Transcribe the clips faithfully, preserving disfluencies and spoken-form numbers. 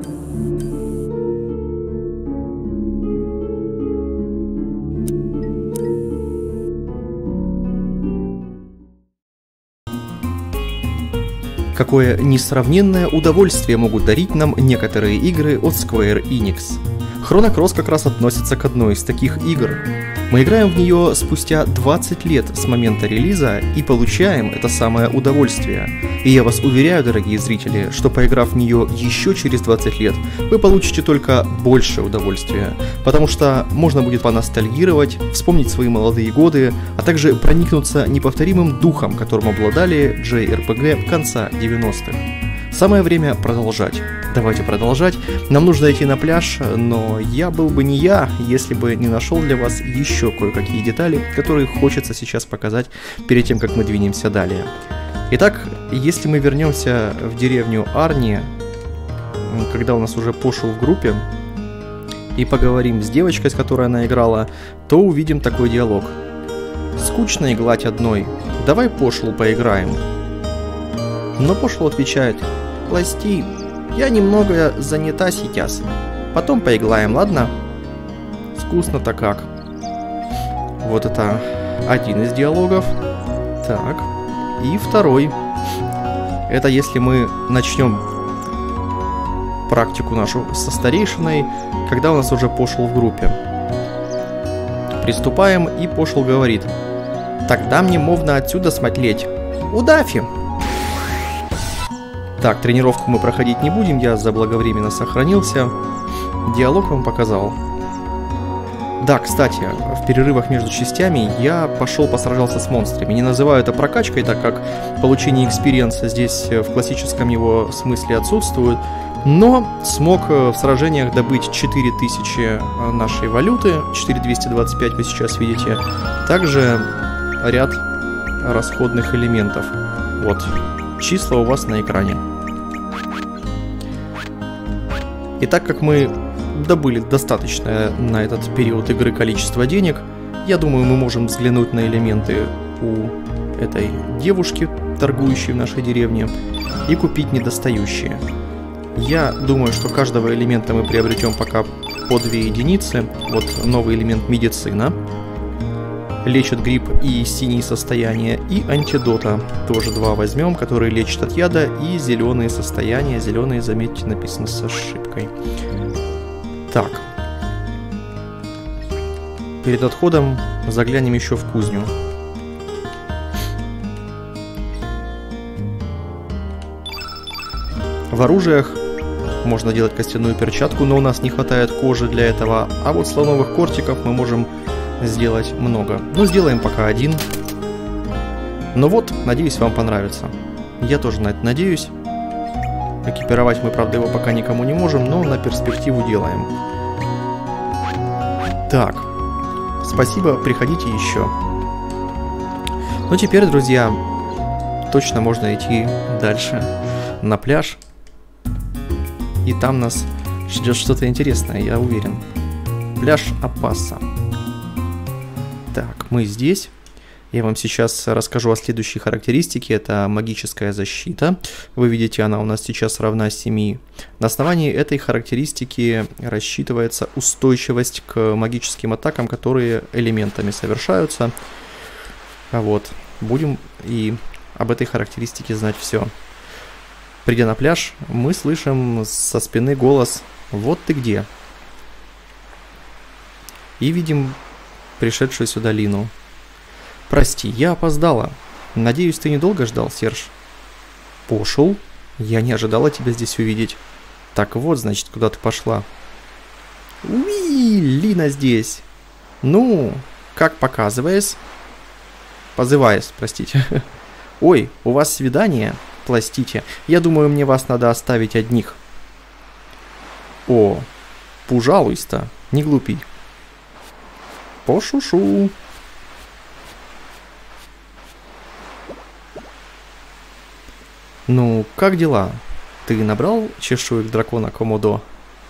Какое несравненное удовольствие могут дарить нам некоторые игры от Square Enix. Chrono Cross как раз относится к одной из таких игр. Мы играем в нее спустя двадцать лет с момента релиза и получаем это самое удовольствие. И я вас уверяю, дорогие зрители, что поиграв в нее еще через двадцать лет, вы получите только больше удовольствия, потому что можно будет поностальгировать, вспомнить свои молодые годы, а также проникнуться неповторимым духом, которым обладали джей ар пи джи конца девяностых. Самое время продолжать. Давайте продолжать. Нам нужно идти на пляж, но я был бы не я, если бы не нашел для вас еще кое-какие детали, которые хочется сейчас показать перед тем, как мы двинемся далее. Итак, если мы вернемся в деревню Арни, когда у нас уже Пошел в группе, и поговорим с девочкой, с которой она играла, то увидим такой диалог. «Скучно играть одной. Давай, Пошел, поиграем». Но Пошел отвечает: «Прости, я немного занята сейчас. Потом поиграем, ладно?» Вкусно-то как. Вот это один из диалогов. Так. И второй. Это если мы начнем практику нашу со старейшиной, когда у нас уже Пошел в группе. Приступаем, и Пошел говорит: «Тогда мне можно отсюда смотреть. Удафи!» Так, тренировку мы проходить не будем, я заблаговременно сохранился. Диалог вам показал. Да, кстати, в перерывах между частями я пошел посражался с монстрами. Не называю это прокачкой, так как получение экспириенса здесь в классическом его смысле отсутствует. Но смог в сражениях добыть четыре тысячи нашей валюты, четыре тысячи двести двадцать пять вы сейчас видите. Также ряд расходных элементов. Вот, числа у вас на экране. И так как мы добыли достаточное на этот период игры количество денег, я думаю, мы можем взглянуть на элементы у этой девушки, торгующей в нашей деревне, и купить недостающие. Я думаю, что каждого элемента мы приобретем пока по две единицы. Вот новый элемент медицина. Лечит грипп и синие состояния, и антидота тоже два возьмем, которые лечат от яда, и зеленые состояния. Зеленые, заметьте, написано с ошибкой. Так. Перед отходом заглянем еще в кузню. В оружиях можно делать костяную перчатку, но у нас не хватает кожи для этого, а вот слоновых кортиков мы можем сделать много. Ну, сделаем пока один. Ну вот, надеюсь, вам понравится. Я тоже на это надеюсь. Экипировать мы, правда, его пока никому не можем, но на перспективу делаем. Так. Спасибо, приходите еще. Ну, теперь, друзья, точно можно идти дальше на пляж. И там нас ждет что-то интересное, я уверен. Пляж Апаса. Так, мы здесь. Я вам сейчас расскажу о следующей характеристике. Это магическая защита. Вы видите, она у нас сейчас равна семи. На основании этой характеристики рассчитывается устойчивость к магическим атакам, которые элементами совершаются. Вот. Будем и об этой характеристике знать все. Придя на пляж, мы слышим со спины голос «Вот ты где?» И видим пришедшую сюда Лину. «Прости, я опоздала. Надеюсь, ты недолго ждал, Серж?» «Пошел? Я не ожидала тебя здесь увидеть. Так вот, значит, куда ты пошла». «Уи, Лина здесь. Ну, как показываясь?» «Позываясь, простите». «Ой, у вас свидание? Простите, я думаю, мне вас надо оставить одних». «О, пожалуйста, не глупи». «Пошушу». «Ну, как дела? Ты набрал чешуек дракона Комодо?»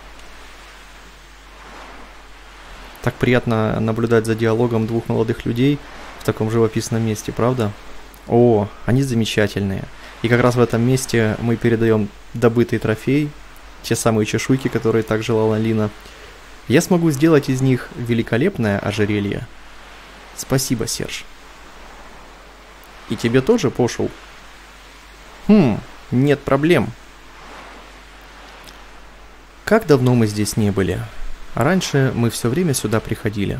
Так приятно наблюдать за диалогом двух молодых людей в таком живописном месте, правда? О, они замечательные. И как раз в этом месте мы передаем добытый трофей те самые чешуйки, которые так желала Лина, я смогу сделать из них великолепное ожерелье. Спасибо, Серж. И тебе тоже, Пошел? Хм, нет проблем. Как давно мы здесь не были. Раньше мы все время сюда приходили.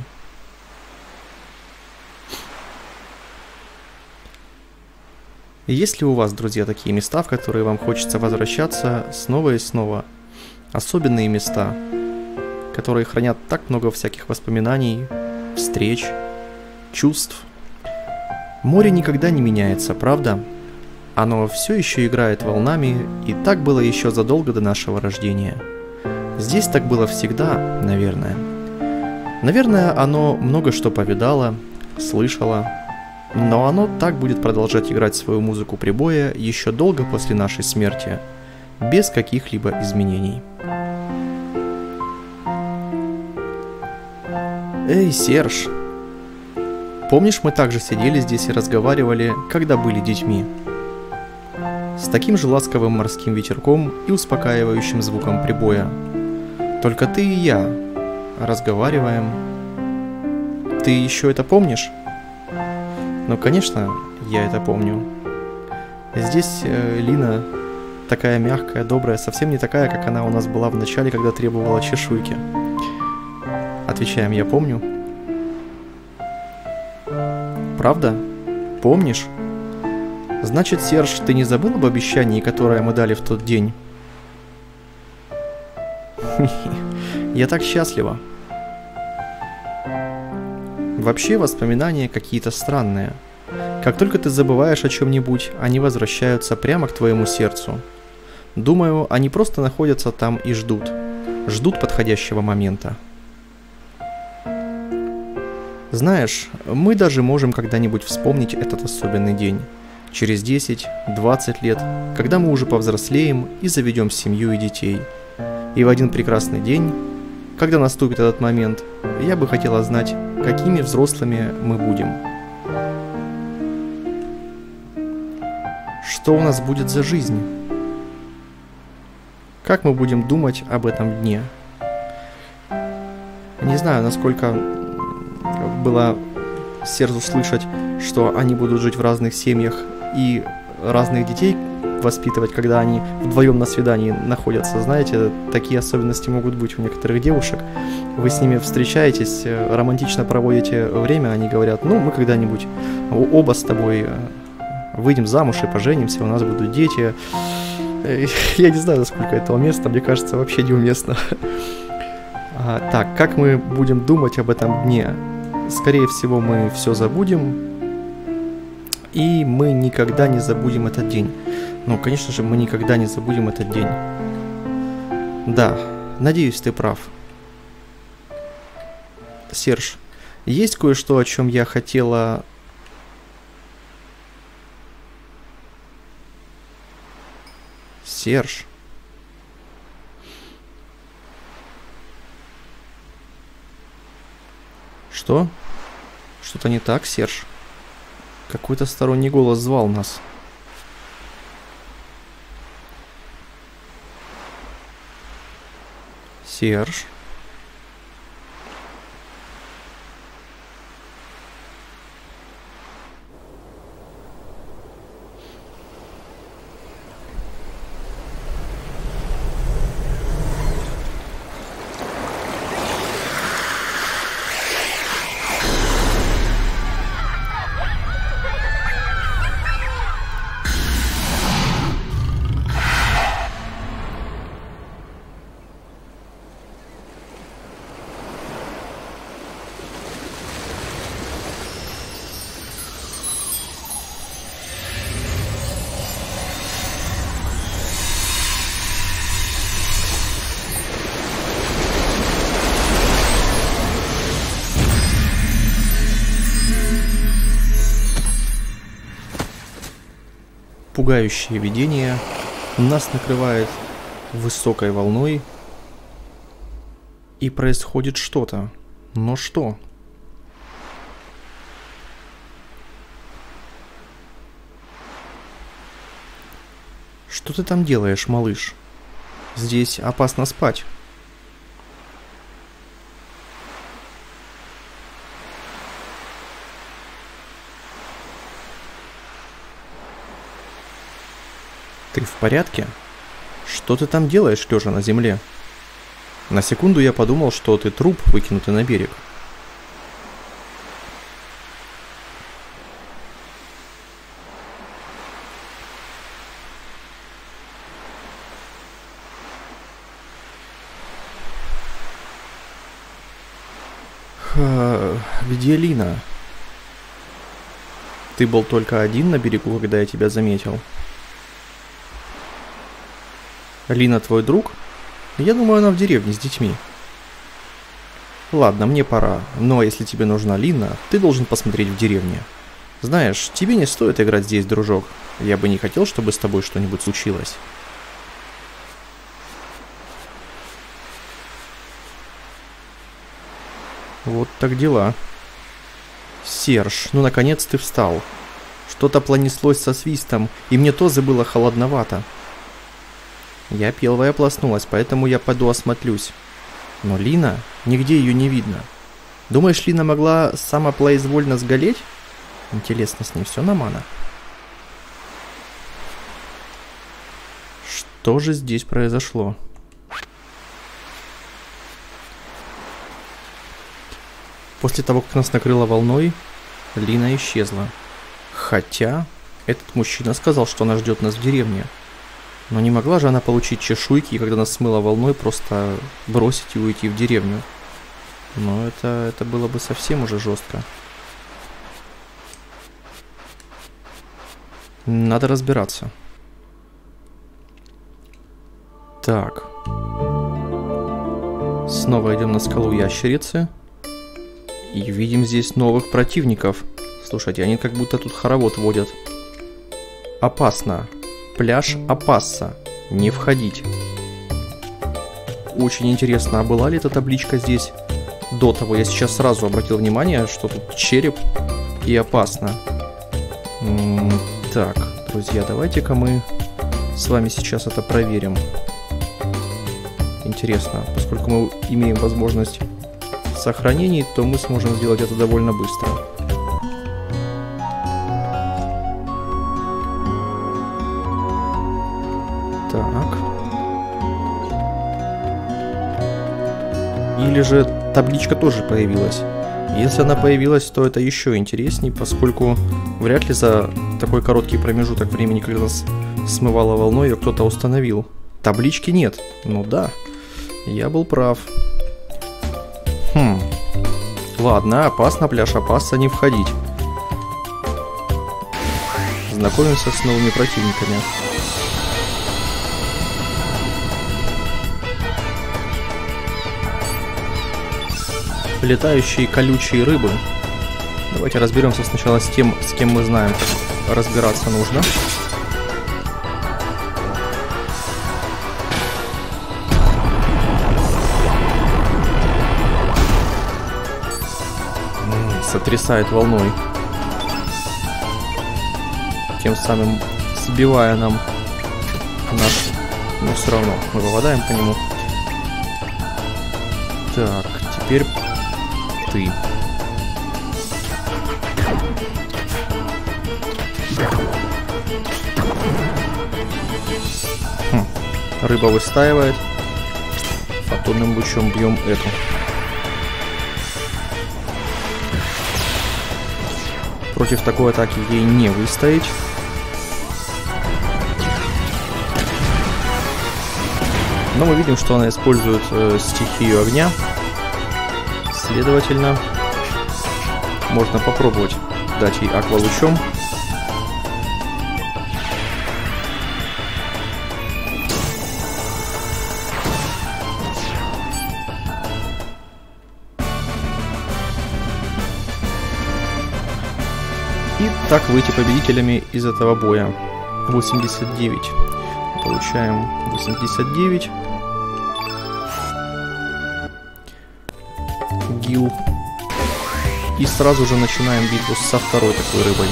Есть ли у вас, друзья, такие места, в которые вам хочется возвращаться снова и снова? Особенные места, которые хранят так много всяких воспоминаний, встреч, чувств. Море никогда не меняется, правда? Оно все еще играет волнами, и так было еще задолго до нашего рождения. Здесь так было всегда, наверное. Наверное, оно много что повидало, слышало, но оно так будет продолжать играть свою музыку прибоя еще долго после нашей смерти, без каких-либо изменений. Эй, Серж! Помнишь, мы также сидели здесь и разговаривали, когда были детьми? С таким же ласковым морским ветерком и успокаивающим звуком прибоя. Только ты и я разговариваем. Ты еще это помнишь? Ну, конечно, я это помню. Здесь э, Лина такая мягкая, добрая, совсем не такая, как она у нас была в начале, когда требовала чешуйки. Отвечаем, я помню. Правда? Помнишь? Значит, Серж, ты не забыл об обещании, которое мы дали в тот день? Я так счастлива. Вообще воспоминания какие-то странные. Как только ты забываешь о чем-нибудь, они возвращаются прямо к твоему сердцу. Думаю, они просто находятся там и ждут. Ждут подходящего момента. Знаешь, мы даже можем когда-нибудь вспомнить этот особенный день. Через десять-двадцать лет, когда мы уже повзрослеем и заведем семью и детей. И в один прекрасный день, когда наступит этот момент, я бы хотела знать, какими взрослыми мы будем. Что у нас будет за жизнь? Как мы будем думать об этом дне? Не знаю, насколько было Сержу слышать, что они будут жить в разных семьях и разных детей воспитывать, когда они вдвоем на свидании находятся. Знаете, такие особенности могут быть у некоторых девушек. Вы с ними встречаетесь, романтично проводите время, они говорят, ну, мы когда-нибудь оба с тобой выйдем замуж и поженимся, у нас будут дети. Я не знаю, насколько это уместно, мне кажется, вообще неуместно. А, так, как мы будем думать об этом дне? Скорее всего, мы все забудем, и мы никогда не забудем этот день. Ну, конечно же, мы никогда не забудем этот день. Да, надеюсь, ты прав. Серж, есть кое-что, о чем я хотела... Серж. Что? Что-то не так, Серж? Какой-то сторонний голос звал нас. Серж. Пугающее видение нас накрывает высокой волной, и происходит что-то. Но что? Что ты там делаешь, малыш? Здесь опасно спать. Ты в порядке? Что ты там делаешь, лежа на земле? На секунду я подумал, что ты труп, выкинутый на берег. Ха, где Лина? Ты был только один на берегу, когда я тебя заметил? Лина твой друг? Я думаю, она в деревне с детьми. Ладно, мне пора. Но если тебе нужна Лина, ты должен посмотреть в деревне. Знаешь, тебе не стоит играть здесь, дружок. Я бы не хотел, чтобы с тобой что-нибудь случилось. Вот так дела. Серж, ну наконец ты встал. Что-то пронеслось со свистом, и мне тоже было холодновато. Я первая проснулась, поэтому я пойду осмотрюсь. Но Лина, нигде ее не видно. Думаешь, Лина могла самопроизвольно сгореть? Интересно, с ней все нормально? Что же здесь произошло? После того, как нас накрыло волной, Лина исчезла. Хотя, этот мужчина сказал, что она ждет нас в деревне. Но не могла же она получить чешуйки и, когда нас смыло волной, просто бросить и уйти в деревню. Но это, это было бы совсем уже жестко. Надо разбираться. Так. Снова идем на скалу ящерицы. И видим здесь новых противников. Слушайте, они как будто тут хоровод водят. Опасно. Пляж Апасса. Не входить. Очень интересно, а была ли эта табличка здесь до того? Я сейчас сразу обратил внимание, что тут череп и опасно. М-м, так, друзья, давайте-ка мы с вами сейчас это проверим. Интересно, поскольку мы имеем возможность сохранений, то мы сможем сделать это довольно быстро. Так. Или же табличка тоже появилась. Если она появилась, то это еще интересней, поскольку вряд ли за такой короткий промежуток времени, когда нас смывало волной, ее кто-то установил. Таблички нет. Ну да, я был прав. Хм. Ладно, опасно, пляж Апасса, не входить. Знакомимся с новыми противниками. Летающие колючие рыбы. Давайте разберемся сначала с тем, с кем мы знаем, как разбираться нужно. Сотрясает волной, тем самым сбивая нам наш... Но все равно мы попадаем по нему. Так, теперь ты. Хм. Рыба выстаивает. Фотонным лучом бьем эту. Против такой атаки ей не выстоять. Но мы видим, что она использует э, стихию огня. Следовательно, можно попробовать дать ей аквалучом. И так выйти победителями из этого боя. восемьдесят девять. Получаем восемьдесят девять. Гил. И сразу же начинаем битву со второй такой рыбой.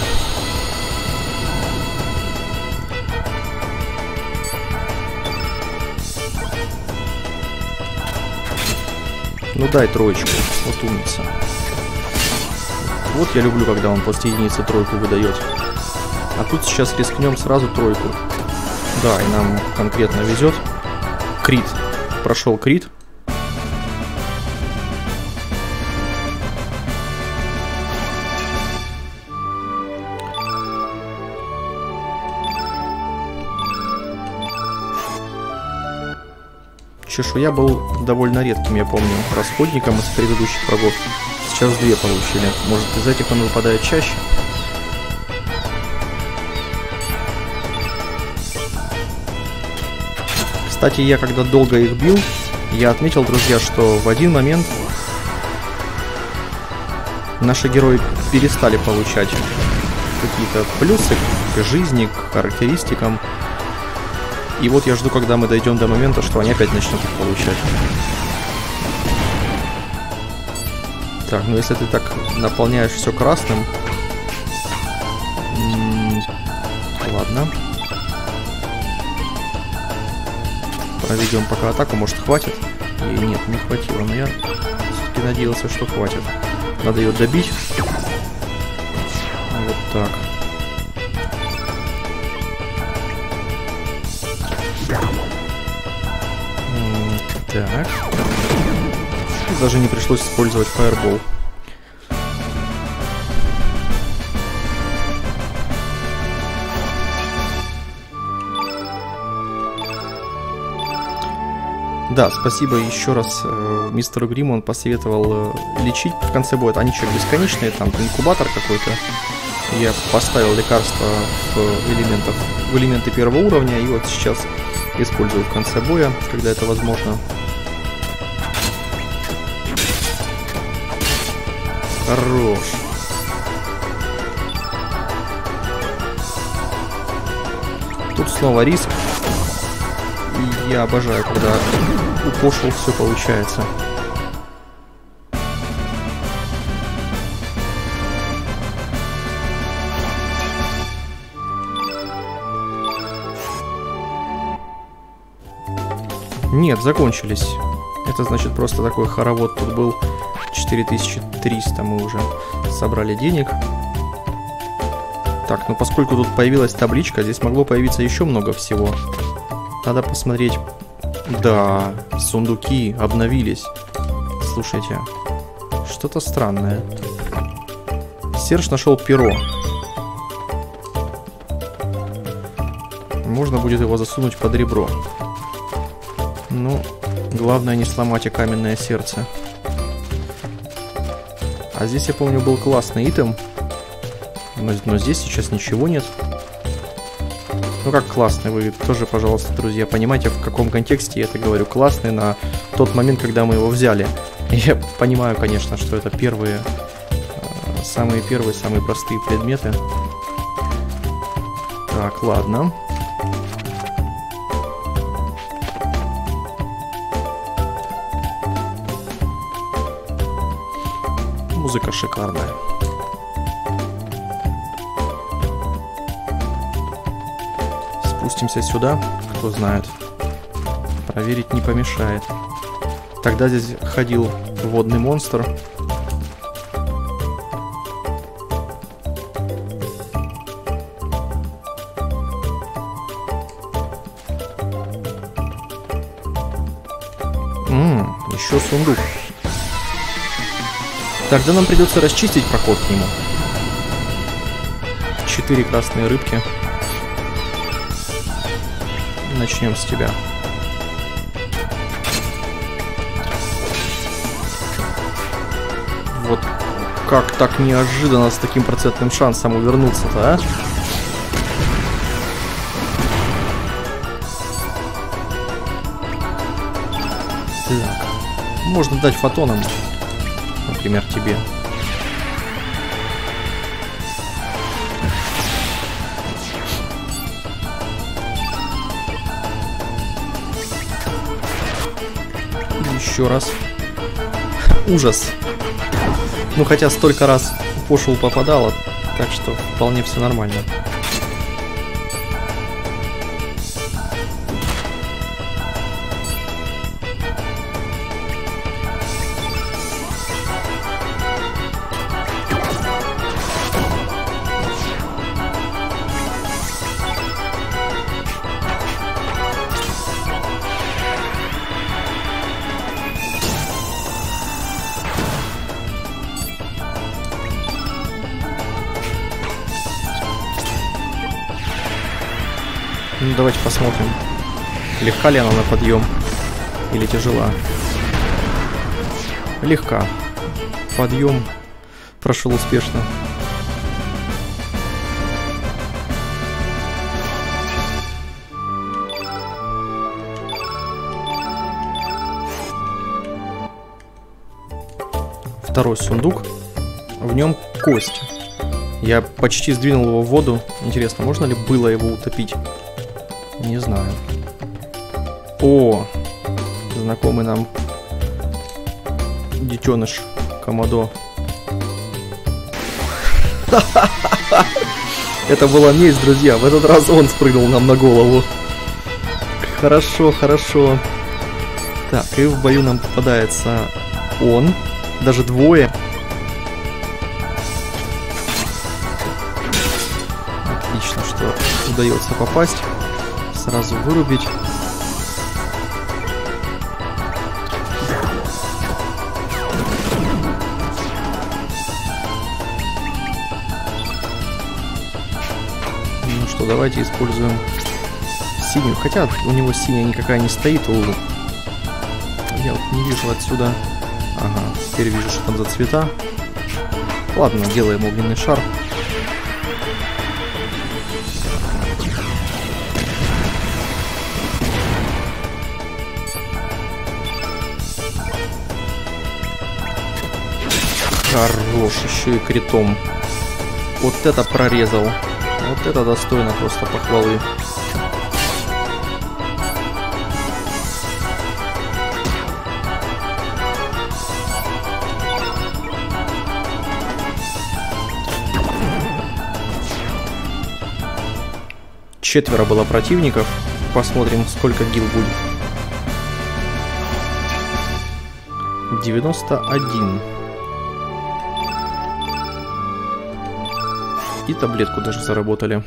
Ну дай троечку. Вот умница. Вот я люблю, когда он после единицы тройку выдает. А тут сейчас рискнем сразу тройку. Да, и нам конкретно везет. Крит. Прошел крит. Чешуя был довольно редким, я помню, расходником из предыдущих врагов. Сейчас две получили. Может, из этих он выпадает чаще? Кстати, я когда долго их бил, я отметил, друзья, что в один момент наши герои перестали получать какие-то плюсы к жизни, к характеристикам. И вот я жду, когда мы дойдем до момента, что они опять начнут их получать. Так, ну если ты так наполняешь все красным... М-м- ладно. Проведем пока атаку, может хватит? И нет, не хватило, но я все-таки надеялся, что хватит. Надо ее добить. Вот так. Так. Даже не пришлось использовать фаербол. Да, спасибо еще раз э, мистеру Гриму, он посоветовал э, лечить в конце боя. Они что, бесконечные, там инкубатор какой-то. Я поставил лекарства в, элементов, в элементы первого уровня, и вот сейчас использую в конце боя, когда это возможно. Хорош. Тут снова риск. И я обожаю, когда у пошел все получается. Нет, закончились. Это значит просто такой хоровод тут был. четыре тысячи триста мы уже собрали денег. Так, ну поскольку тут появилась табличка, здесь могло появиться еще много всего. Надо посмотреть. Да, сундуки обновились. Слушайте, что-то странное. Серж нашел перо. Можно будет его засунуть под ребро. Ну, главное не сломать и каменное сердце. А здесь, я помню, был классный итем. Но, но здесь сейчас ничего нет. Ну как классный? Вы тоже, пожалуйста, друзья, понимаете, в каком контексте я это говорю. Классный на тот момент, когда мы его взяли. И я понимаю, конечно, что это первые, самые первые, самые простые предметы. Так, ладно. Музыка шикарная. Спустимся сюда, кто знает. Проверить не помешает. Тогда здесь ходил водный монстр. Ммм, еще сундук. Тогда нам придется расчистить проход к нему. Четыре красные рыбки. Начнем с тебя. Вот как так неожиданно с таким процентным шансом увернуться-то, а? Так. Можно дать фотонам. Например, тебе. Еще раз. Ужас. Ну, хотя столько раз пошел попадало, так что вполне все нормально. Ну, давайте посмотрим, легка ли она на подъем или тяжела. Легка. Подъем прошел успешно. Второй сундук. В нем кость. Я почти сдвинул его в воду. Интересно, можно ли было его утопить? Не знаю. О, знакомый нам детеныш Комодо. Это была месть, друзья. В этот раз он спрыгнул нам на голову. Хорошо, хорошо. Так, и в бою нам попадается он. Даже двое. Отлично, что удается попасть. Сразу вырубить. Ну что, давайте используем синюю. Хотя у него синяя никакая не стоит. Я вот не вижу отсюда. Ага, теперь вижу, что там за цвета. Ладно, делаем огненный шар. Хорош, еще и критом. Вот это прорезал. Вот это достойно просто похвалы. Четверо было противников. Посмотрим, сколько гил будет. девяносто один. И таблетку даже заработали.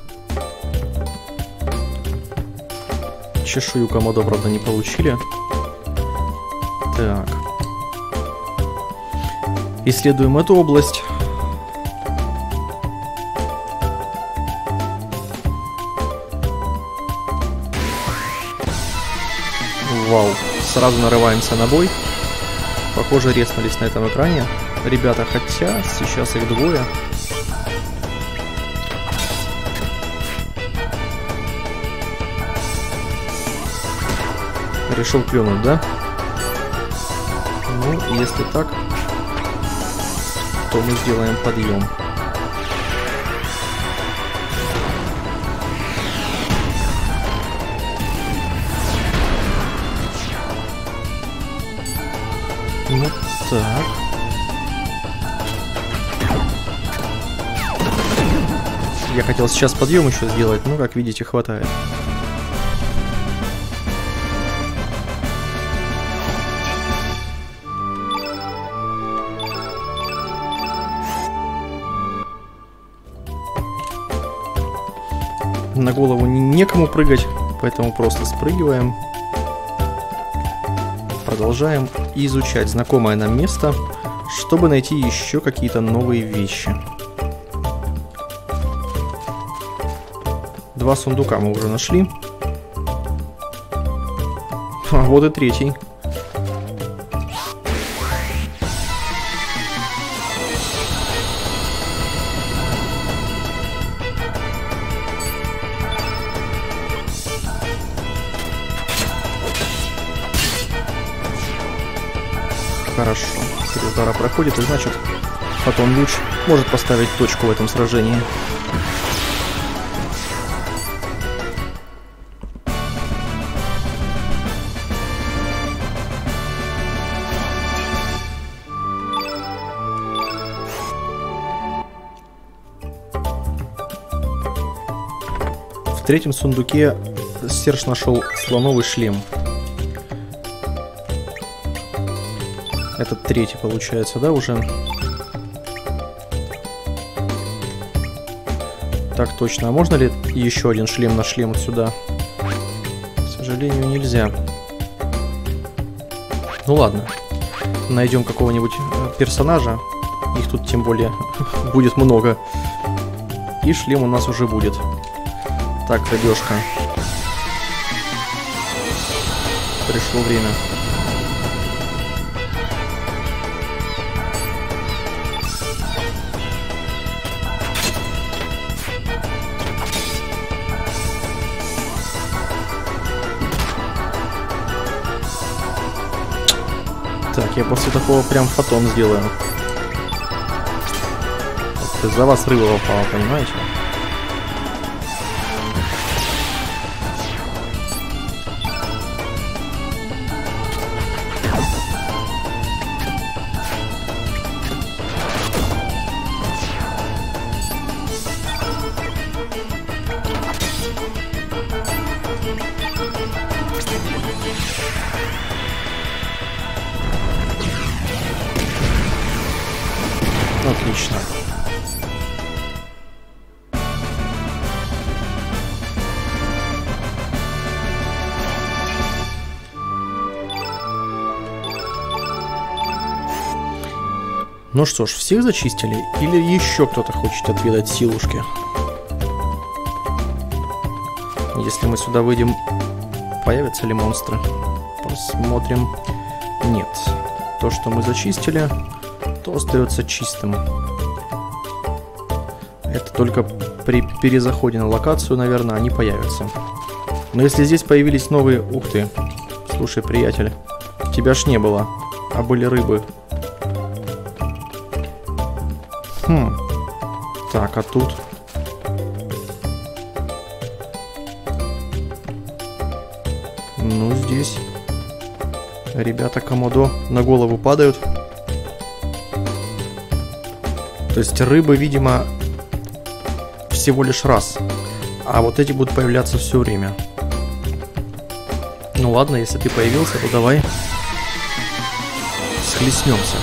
Чешую Комодо, правда, не получили. Так. Исследуем эту область. Вау, сразу нарываемся на бой. Похоже, резнулись на этом экране ребята, хотя сейчас их двое. Решил клюнуть, да? Ну, если так, то мы сделаем подъем. Вот так. Я хотел сейчас подъем еще сделать, но, как видите, хватает. На голову некому прыгать, поэтому просто спрыгиваем. Продолжаем изучать знакомое нам место, чтобы найти еще какие-то новые вещи. Два сундука мы уже нашли. А вот и третий. Хорошо. Три удара проходит, и значит, потом луч может поставить точку в этом сражении. В третьем сундуке Серж нашел слоновый шлем. Этот третий получается, да, уже? Так точно. А можно ли еще один шлем на шлем сюда? К сожалению, нельзя. Ну ладно. Найдем какого-нибудь персонажа. Их тут тем более будет много. И шлем у нас уже будет. Так, рыбешка. Пришло время. Так, я после такого прям фотон сделаю. За вас рыба попала, понимаете? Отлично. Ну что ж, всех зачистили? Или еще кто-то хочет отведать силушки? Если мы сюда выйдем, появятся ли монстры? Посмотрим. Нет. То, что мы зачистили, то остается чистым. Это только при перезаходе на локацию, наверное, они появятся. Но если здесь появились новые... Ух ты. Слушай, приятель, тебя ж не было, а были рыбы. Хм. Так, а тут... Ну, здесь... Ребята Комодо на голову падают. То есть рыбы, видимо, всего лишь раз. А вот эти будут появляться все время. Ну ладно, если ты появился, то давай схлестнемся.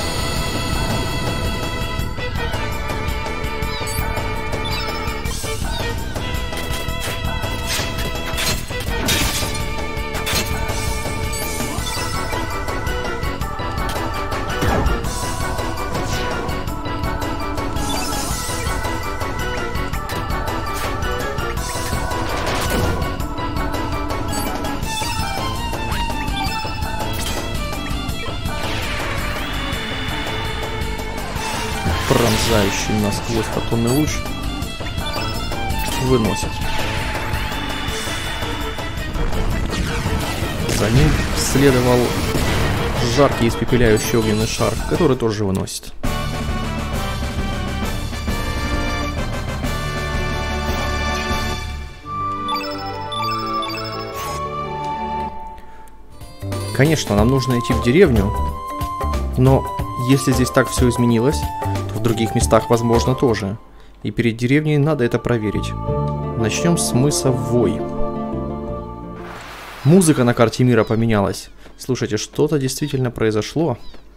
Пронзающий насквозь фотонный луч выносит. За ним следовал жаркий испепеляющий огненный шар, который тоже выносит. Конечно, нам нужно идти в деревню, но если здесь так все изменилось, то в других местах возможно тоже. И перед деревней надо это проверить. Начнем с мыса Вой. Музыка на карте мира поменялась. Слушайте, что-то действительно произошло.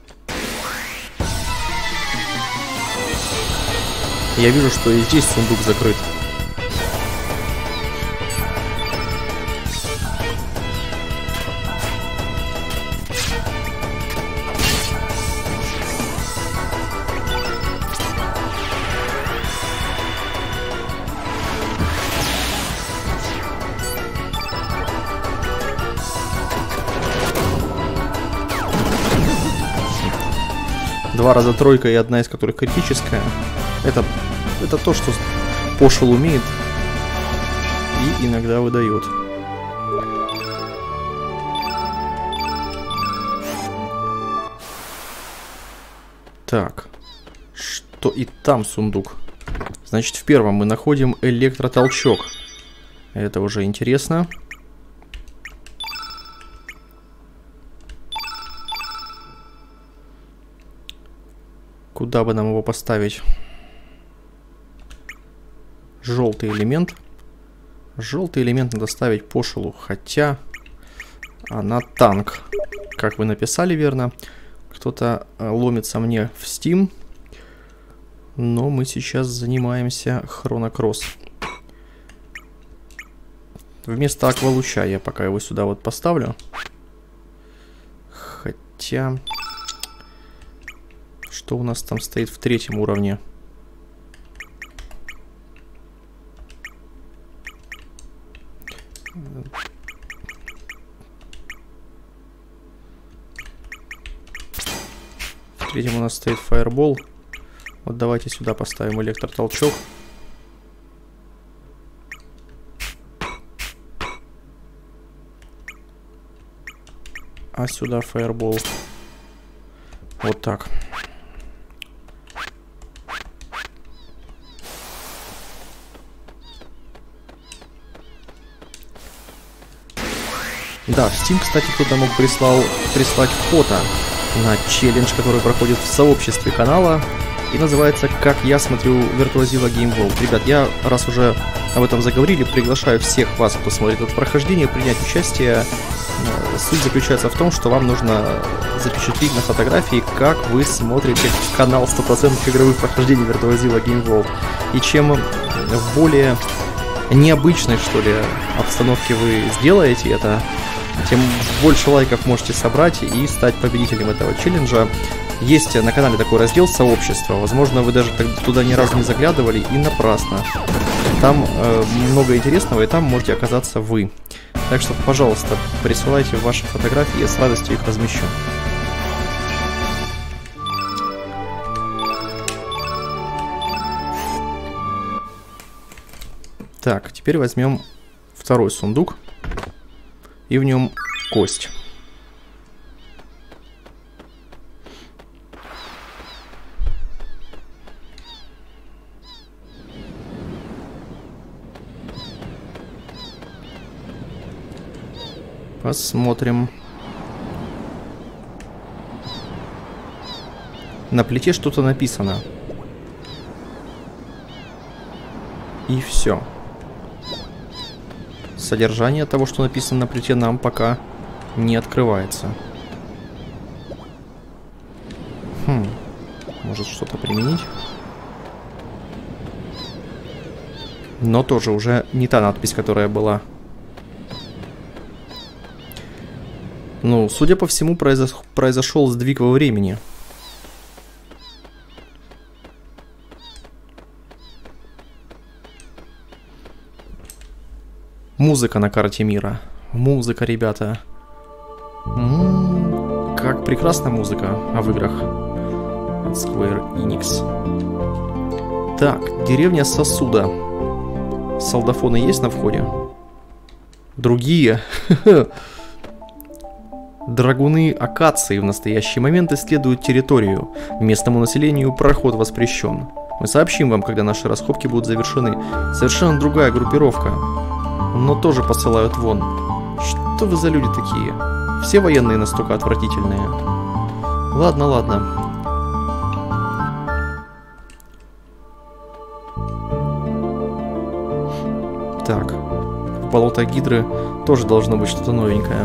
Я вижу, что и здесь сундук закрыт. Два раза тройка и одна из которых критическая. Это, это то, что Пошел умеет и иногда выдает. Так, что и там сундук. Значит, в первом мы находим электротолчок. Это уже интересно. Куда бы нам его поставить? Желтый элемент. Желтый элемент надо ставить Пошелу, хотя она танк. Как вы написали верно. Кто-то ломится мне в Steam. Но мы сейчас занимаемся Хронокросс. Вместо аквалуча я пока его сюда вот поставлю. Хотя... Что у нас там стоит в третьем уровне? третьем у нас стоит фаербол. Вот давайте сюда поставим электротолчок. А сюда фаербол. Вот так. Да, в Steam, кстати, кто-то мог прислал, прислать фото на челлендж, который проходит в сообществе канала. И называется «Как я смотрю Virtuozilla Game World». Ребят, я, раз уже об этом заговорили, приглашаю всех вас, кто смотрит это прохождение, принять участие. Суть заключается в том, что вам нужно запечатлеть на фотографии, как вы смотрите канал сто процентов игровых прохождений Virtuozilla Game World. И чем в более необычной, что ли, обстановке вы сделаете это, тем больше лайков можете собрать и стать победителем этого челленджа. Есть на канале такой раздел «Сообщество». Возможно, вы даже туда ни разу не заглядывали, и напрасно. Там э, много интересного, и там можете оказаться вы. Так что, пожалуйста, присылайте ваши фотографии, я с радостью их размещу. Так, теперь возьмем второй сундук. И в нем кость. Посмотрим. На плите что-то написано. И все. Содержание того, что написано на плите, нам пока не открывается. Хм. Может что-то применить? Но тоже уже не та надпись, которая была. Ну, судя по всему, произош... произошел сдвиг во времени. Музыка на карте мира. Музыка, ребята. М-м-м, как прекрасна музыка а в играх от Square Enix. Так, деревня Сосуда. Солдафоны есть на входе? Другие. Драгуны акации в настоящий момент исследуют территорию. Местному населению проход воспрещен. Мы сообщим вам, когда наши раскопки будут завершены. Совершенно другая группировка. Но тоже посылают вон. Что вы за люди такие? Все военные настолько отвратительные. Ладно, ладно. Так. В болотах Гидры тоже должно быть что-то новенькое.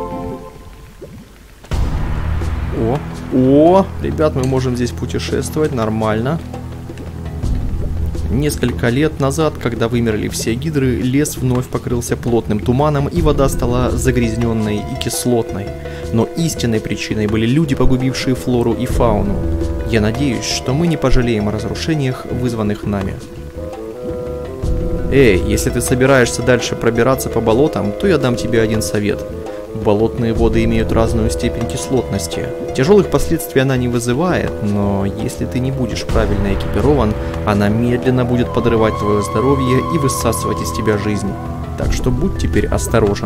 О, о, ребят, мы можем здесь путешествовать нормально. Несколько лет назад, когда вымерли все гидры, лес вновь покрылся плотным туманом, и вода стала загрязненной и кислотной. Но истинной причиной были люди, погубившие флору и фауну. Я надеюсь, что мы не пожалеем о разрушениях, вызванных нами. Эй, если ты собираешься дальше пробираться по болотам, то я дам тебе один совет. Болотные воды имеют разную степень кислотности. Тяжелых последствий она не вызывает, но если ты не будешь правильно экипирован, она медленно будет подрывать твое здоровье и высасывать из тебя жизнь. Так что будь теперь осторожен.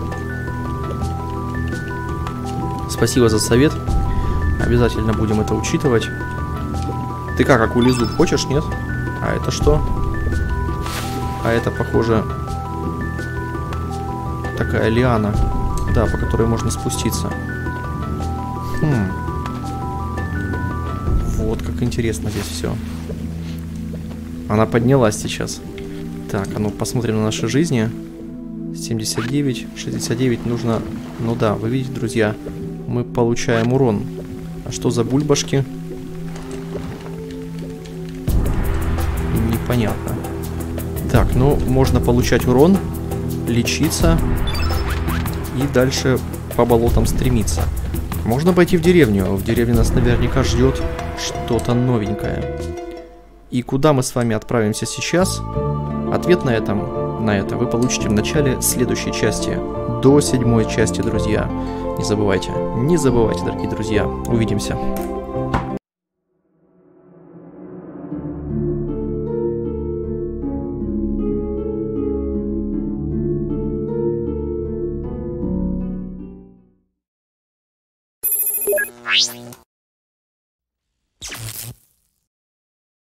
Спасибо за совет. Обязательно будем это учитывать. Ты как, акулезуб хочешь, нет? А это что? А это, похоже, такая лиана. Да, по которой можно спуститься. Хм. Вот как интересно здесь все. Она поднялась сейчас. Так, а ну посмотрим на наши жизни. семьдесят девять, шестьдесят девять нужно... Ну да, вы видите, друзья, мы получаем урон. А что за бульбашки? Непонятно. Так, ну можно получать урон, лечиться и дальше по болотам стремиться. Можно пойти в деревню. В деревне нас наверняка ждет что-то новенькое. И куда мы с вами отправимся сейчас? Ответ на, этом, на это вы получите в начале следующей части. До седьмой части, друзья. Не забывайте. Не забывайте, дорогие друзья. Увидимся. Bye.